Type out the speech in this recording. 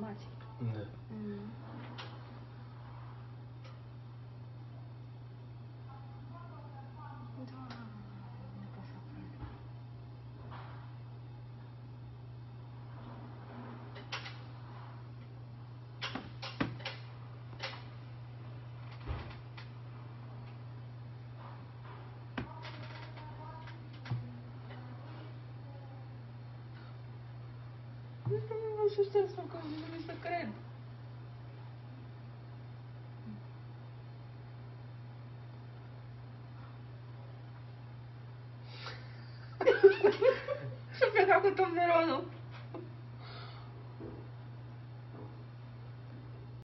informații. Da. Nu știu ce să fac, nu mi se cred. Și-a plecat cu tomberonul.